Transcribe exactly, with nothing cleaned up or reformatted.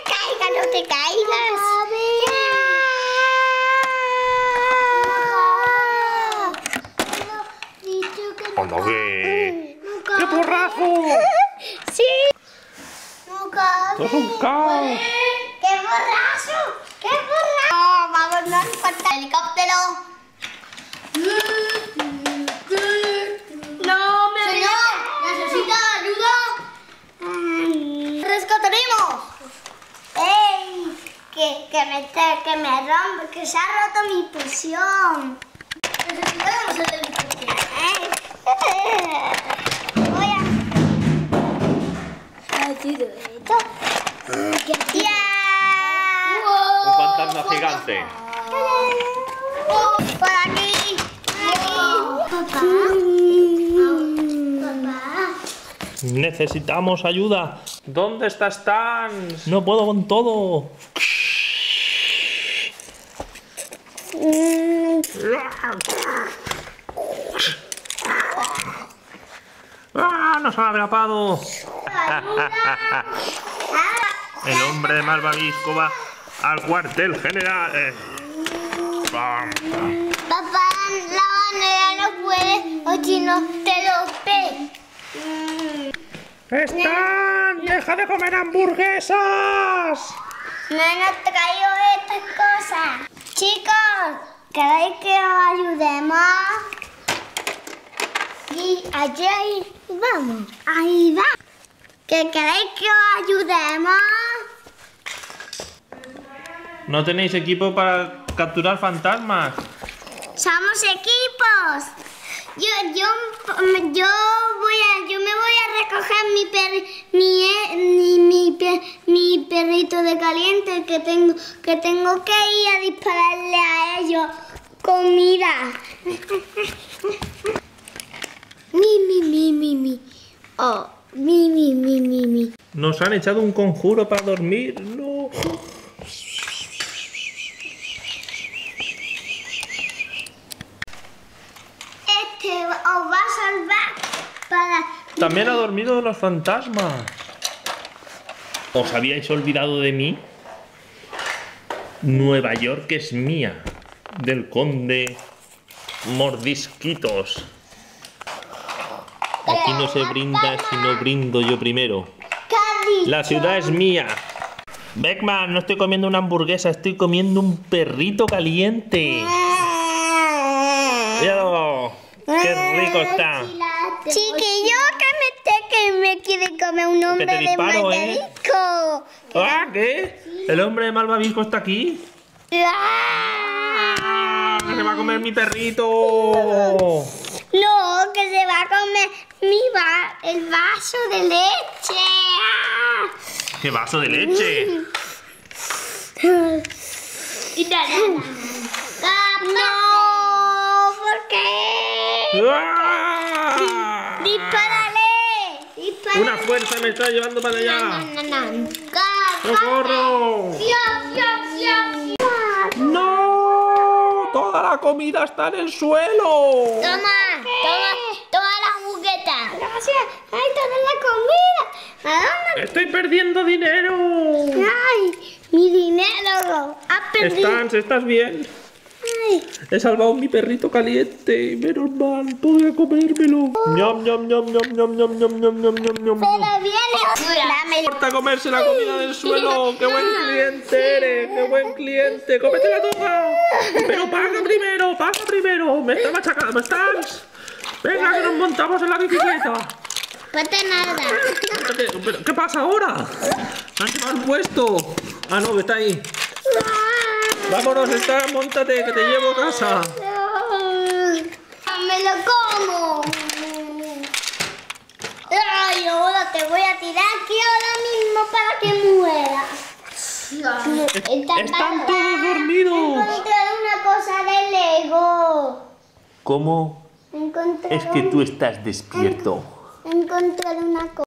caigas, no te caigas. ¡Anda, qué! ¡Qué porrazo! Sí. ¡Esto es un caos! ¡Qué borracho! ¡Qué borracho! No, vamos, no falta el helicóptero. No me... Señor, ¿necesita ayuda? ¡Rescataremos! ¡Ey! Que, que, me, que me rompe, que se ha roto mi presión. Necesitamos el helicóptero. Voy a... esto. ¡Ya! Un fantasma gigante. Por aquí. Papá. Papá. Necesitamos ayuda. ¿Dónde está Stans? No puedo con todo. ¡Ah! ¡Nos han atrapado! El hombre de malvavisco va al cuartel general. Eh. Papá, la bandera no puede, o si no te lo pe. ¡Stan! ¡Deja de comer hamburguesas! No nos traigo estas cosas. Chicos, ¿queréis que os ayudemos? Y allí vamos, ahí va. ¿Que queréis que os ayudemos? ¿No tenéis equipo para capturar fantasmas? Somos equipos. Yo, yo, yo voy a, yo me voy a recoger mi per, mi, mi, mi, per, mi perrito de caliente que tengo, que tengo que ir a dispararle a ellos comida. Mi, mi, mi, mi, mi. Oh, mi, mi, mi, mi, mi. Nos han echado un conjuro para dormir. No. Este os va a salvar para... También ha dormido los fantasmas. ¿Os habíais olvidado de mí? Nueva York es mía. Del conde Mordisquitos. Aquí no se brinda si no brindo yo primero. La ciudad es mía. Beckman, no estoy comiendo una hamburguesa, estoy comiendo un perrito caliente. ¡Míralo! ¡Qué rico está! Chiquillo, que me, que me quiere comer un hombre te disparo, de ¿eh? malvavisco. ¿Ah, qué? ¿El hombre de malvavisco está aquí? ¡Ah! ¡Que se va a comer mi perrito! No, que se va a comer mi va el vaso de leche. ¡Ah! ¡Qué vaso de leche! Y da, da, da. No, ¿por qué? ¡Ah! ¡Dispárale! ¡Dispárale! ¡Una fuerza me está llevando para allá! No, no, no, no. ¡Socorro! ¡Fiop, fiop, fiop! ¡No! ¡Toda la comida está en el suelo! Toma, toma, toma la jugueta. Gracias. ¡Ay, toda la comida! ¿A dónde? ¡Estoy perdiendo dinero! ¡Ay, mi dinero! ¡Has perdido! Stans, ¿estás bien? ¡Ay! He salvado mi perrito caliente. Menos mal, podré comérmelo. ¡Ñam, ñam, ñam, ñam, ñam, ñam, ñam, ñam, ñam, ñam, ñam! ¡Pero viene! ¡Dame! ¡No importa comerse la comida del suelo! ¡Qué buen cliente eres! ¡Qué buen cliente! ¡Cómetela toda! ¡Pero paga primero! ¡Paga primero! ¡Me está machacando! ¿Estás? ¡Venga, que nos montamos en la bicicleta! ¡Ponte nada! ¿Pero qué pasa ahora? ¡Han llevado el puesto! Ah, no, que está ahí. Vámonos, está, móntate, que te llevo a casa. ¡Me lo como! ¡Ay, ahora te voy a tirar aquí ahora mismo para que mueras! Están, Están todos dormidos. Encontré una cosa de Lego. ¿Cómo? Encontré Es que tú estás despierto. Encontré una cosa.